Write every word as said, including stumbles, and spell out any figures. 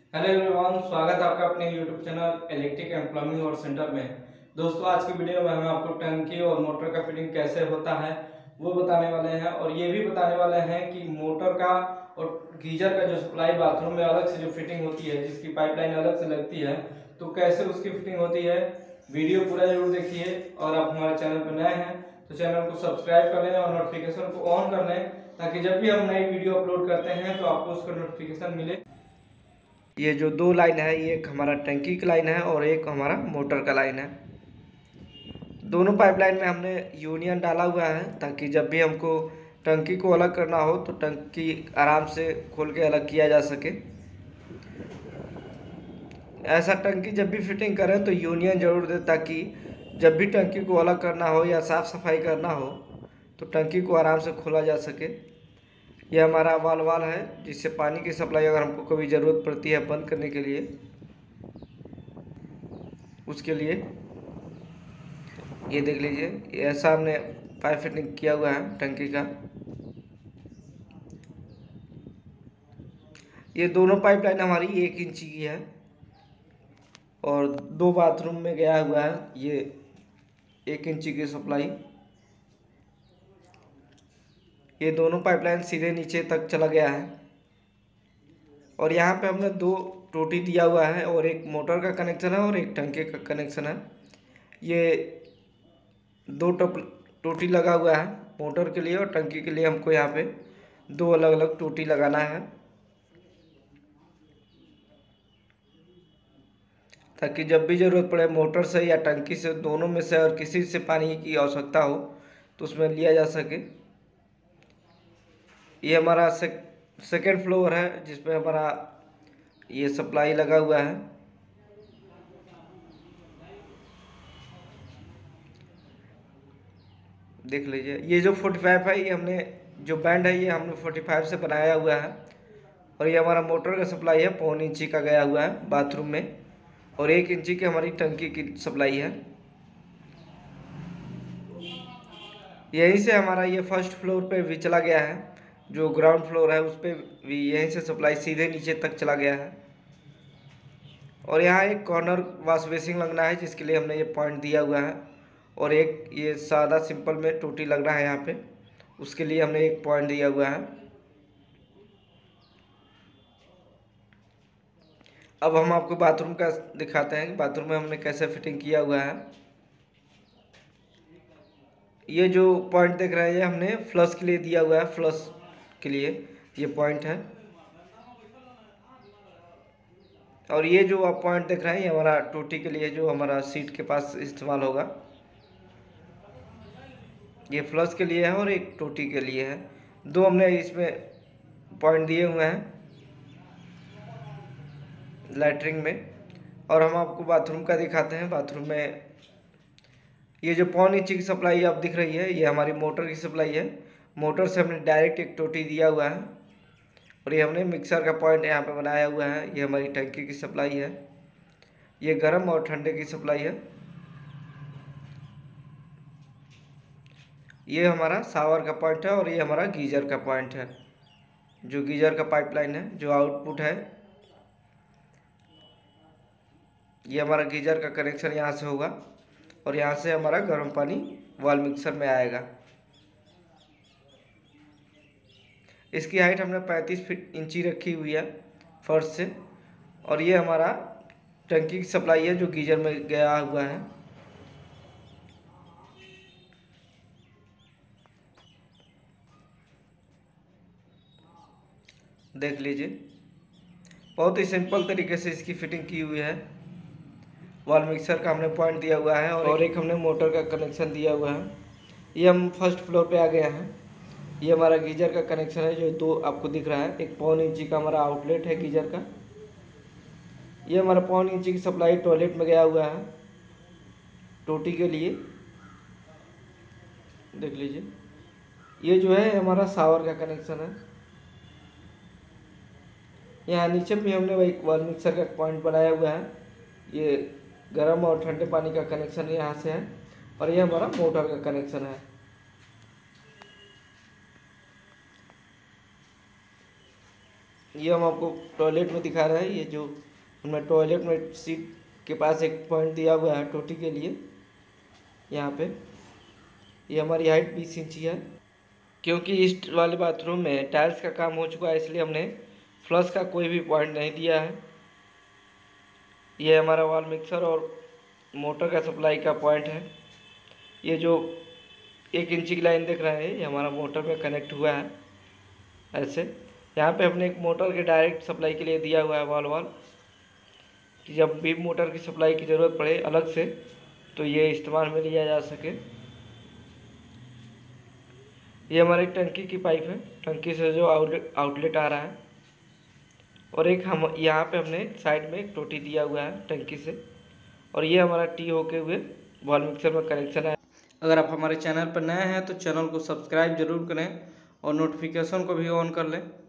Hello everyone, स्वागत है आपका अपने YouTube channel electric and plumbing और सेंटर में। दोस्तों, आज की वीडियो में हम आपको टंकी और मोटर का फिटिंग कैसे होता है वो बताने वाले हैं, और ये भी बताने वाले हैं कि मोटर का और गीजर का जो सप्लाई बाथरूम में अलग से जो फिटिंग होती है, जिसकी पाइपलाइन अलग से लगती है, तो कैसे उसकी फिटिंग होती है। वीडियो पूरा जरूर देखिए, और आप हमारे चैनल पर नए हैं तो चैनल को सब्सक्राइब कर लें और नोटिफिकेशन को ऑन कर लें, ताकि जब भी हम नई वीडियो अपलोड करते हैं तो आपको उसका नोटिफिकेशन मिले। ये जो दो लाइन है, ये एक हमारा टंकी का लाइन है और एक हमारा मोटर का लाइन है। दोनों पाइपलाइन में हमने यूनियन डाला हुआ है, ताकि जब भी हमको टंकी को अलग करना हो तो टंकी आराम से खोल के अलग किया जा सके। ऐसा टंकी जब भी फिटिंग करें तो यूनियन जरूर दें, ताकि जब भी टंकी को अलग करना हो या साफ़ सफाई करना हो तो टंकी को आराम से खोला जा सके। यह हमारा वाल वाल है, जिससे पानी की सप्लाई अगर हमको कभी ज़रूरत पड़ती है बंद करने के लिए, उसके लिए ये देख लीजिए, ऐसा हमने पाइप फिटिंग किया हुआ है टंकी का। ये दोनों पाइपलाइन हमारी एक इंची की है और दो बाथरूम में गया हुआ है ये एक इंची की सप्लाई। ये दोनों पाइपलाइन सीधे नीचे तक चला गया है, और यहाँ पे हमने दो टोटी दिया हुआ है, और एक मोटर का कनेक्शन है और एक टंकी का कनेक्शन है। ये दो टप टोटी लगा हुआ है मोटर के लिए, और टंकी के लिए हमको यहाँ पे दो अलग अलग टोटी लगाना है, ताकि जब भी ज़रूरत पड़े मोटर से या टंकी से, दोनों में से और किसी से पानी की आवश्यकता हो तो उसमें लिया जा सके। ये हमारा से, सेकेंड फ्लोर है, जिसपे हमारा ये सप्लाई लगा हुआ है। देख लीजिए, ये जो पैंतालीस है, ये हमने जो बैंड है ये हमने पैंतालीस से बनाया हुआ है, और ये हमारा मोटर का सप्लाई है, पौन इंची का गया हुआ है बाथरूम में, और एक इंची की हमारी टंकी की सप्लाई है। यहीं से हमारा ये फर्स्ट फ्लोर पे भी चला गया है, जो ग्राउंड फ्लोर है उस पर भी यहीं से सप्लाई सीधे नीचे तक चला गया है। और यहाँ एक कॉर्नर वॉश बेसिन लगना है, जिसके लिए हमने ये पॉइंट दिया हुआ है, और एक ये सादा सिंपल में टोटी लगना है यहाँ पे, उसके लिए हमने एक पॉइंट दिया हुआ है। अब हम आपको बाथरूम का दिखाते हैं कि बाथरूम में हमने कैसे फिटिंग किया हुआ है। ये जो पॉइंट देख रहे हैं ये हमने फ्लश के लिए दिया हुआ है, फ्लश के लिए ये पॉइंट है। और ये जो आप पॉइंट देख रहे हैं ये हमारा टोटी के लिए, जो हमारा सीट के पास इस्तेमाल होगा, ये फ्लश के लिए है और एक टोटी के लिए है। दो हमने इसमें पॉइंट दिए हुए हैं लैट्रिन में। और हम आपको बाथरूम का दिखाते हैं। बाथरूम में ये जो पौन इंची की सप्लाई आप दिख रही है, ये हमारी मोटर की सप्लाई है। मोटर से हमने डायरेक्ट एक टोटी दिया हुआ है, और ये हमने मिक्सर का पॉइंट यहाँ पे बनाया हुआ है। ये हमारी टंकी की सप्लाई है। ये गर्म और ठंडे की सप्लाई है। ये हमारा शावर का पॉइंट है, और ये हमारा गीजर का पॉइंट है, जो गीजर का पाइपलाइन है, जो आउटपुट है। ये हमारा गीजर का कनेक्शन यहाँ से होगा, और यहाँ से हमारा गर्म पानी वॉल मिक्सर में आएगा। इसकी हाइट हमने पैंतीस फीट इंची रखी हुई है फर्श से, और ये हमारा टंकी की सप्लाई है, जो गीजर में गया हुआ है। देख लीजिए, बहुत ही सिंपल तरीके से इसकी फिटिंग की हुई है। वॉल मिक्सर का हमने पॉइंट दिया हुआ है, और एक हमने मोटर का कनेक्शन दिया हुआ है। ये हम फर्स्ट फ्लोर पे आ गए हैं। ये हमारा गीजर का कनेक्शन है, जो दो आपको दिख रहा है। एक पौन इंची का हमारा आउटलेट है गीजर का। ये हमारा पौन इंची की सप्लाई टॉयलेट में गया हुआ है टोटी के लिए। देख लीजिए, ये जो है हमारा शावर का कनेक्शन है। यहाँ नीचे भी हमने एक वॉल मिक्सर का पॉइंट बनाया हुआ है। ये गर्म और ठंडे पानी का कनेक्शन यहाँ से है, और ये हमारा मोटर का कनेक्शन है। ये हम आपको टॉयलेट में दिखा रहे हैं। ये जो हमें टॉयलेट में सीट के पास एक पॉइंट दिया हुआ है टोटी के लिए, यहाँ पे ये हमारी हाइट बीस इंची है। क्योंकि इस वाले बाथरूम में टाइल्स का काम हो चुका है, इसलिए हमने फ्लश का कोई भी पॉइंट नहीं दिया है। ये हमारा वॉल मिक्सर और मोटर का सप्लाई का पॉइंट है। ये जो एक इंची की लाइन देख रहे हैं ये हमारा मोटर में कनेक्ट हुआ है। ऐसे यहाँ पे हमने एक मोटर के डायरेक्ट सप्लाई के लिए दिया हुआ है वॉल वॉल, कि जब भी मोटर की सप्लाई की ज़रूरत पड़े अलग से तो ये इस्तेमाल में लिया जा सके। ये हमारे टंकी की पाइप है, टंकी से जो आउटलेट आउटलेट आ रहा है। और एक हम यहाँ पे हमने साइड में एक टोटी दिया हुआ है टंकी से, और ये हमारा टी होके हुए वॉल मिक्सर में कनेक्शन है। अगर आप हमारे चैनल पर नए हैं तो चैनल को सब्सक्राइब जरूर करें और नोटिफिकेशन को भी ऑन कर लें।